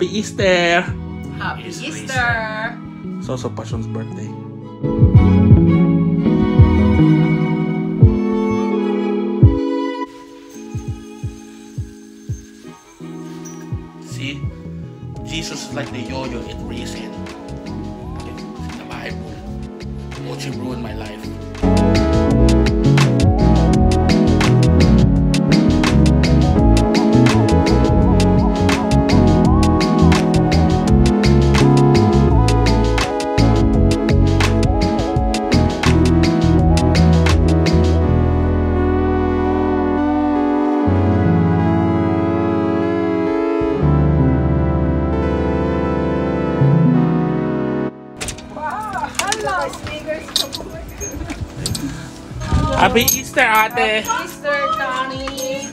Happy Easter! Happy Easter! It's also Passion's birthday. See? Jesus is like the yo-yo, it reason. It's the Bible. Mochi ruined my life. Happy Easter, ate! Happy Easter, Tani!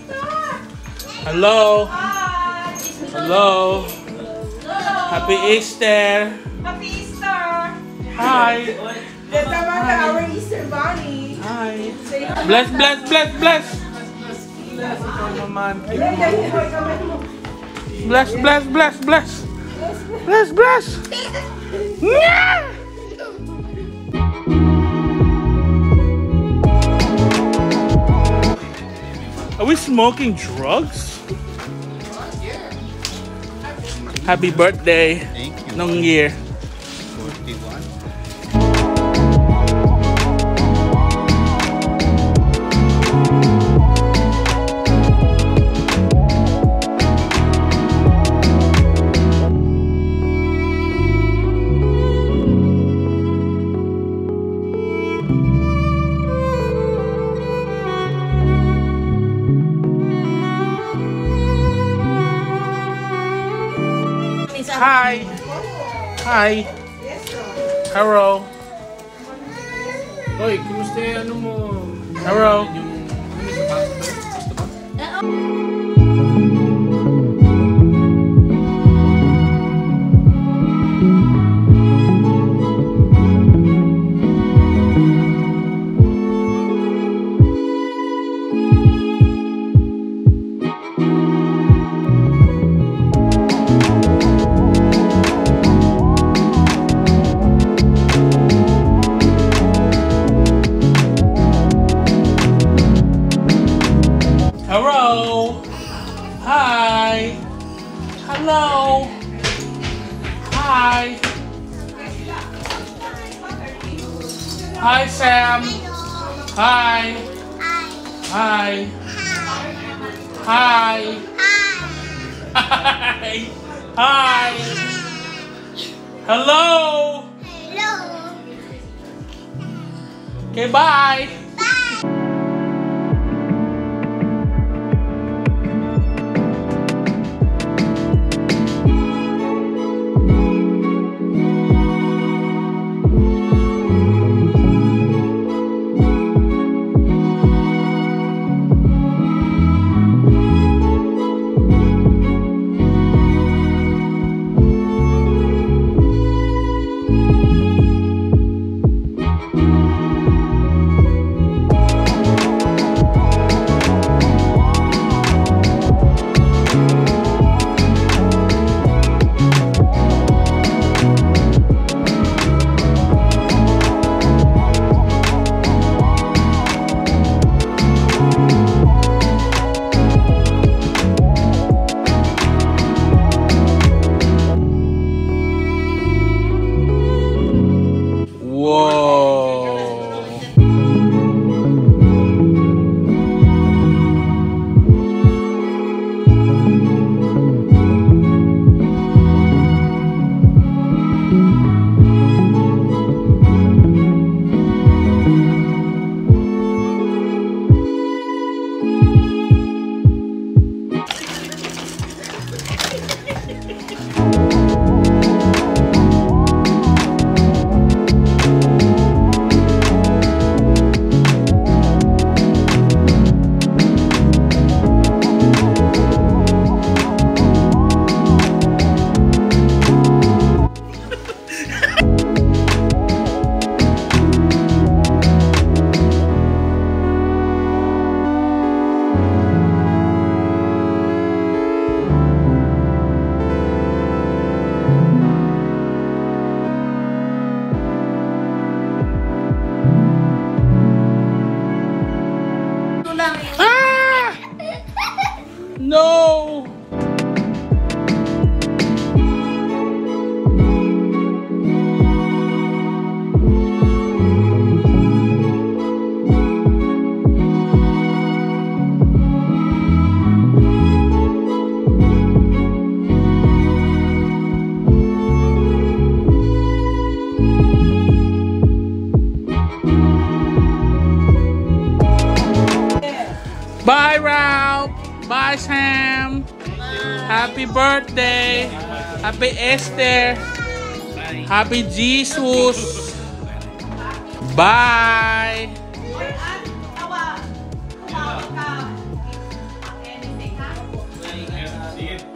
Hello! Hi! Hello! Happy Easter! Happy Easter! Hi! That's our Easter bunny. Hi! Bless, bless, bless, bless! Bless, bless, bless, bless! Bless, bless! Yeah! Are we smoking drugs? Happy birthday. Thank you. Nung year. 41. Hi. Hi. Hello. Hoy, kumusta yung ano mo? Hello. Yung ano sa baso ba? Gusto ba? Hello. Hi. Hello. Hi. Hi, Sam. Hi. Hi. Hi. Hi. Hi. Hello. Okay, bye. Bye, Ralph. Bye, Sam. Happy birthday. Happy Esther. Happy Jesus. Bye. Oy, tawa. Tumawag ka. Anything, ha?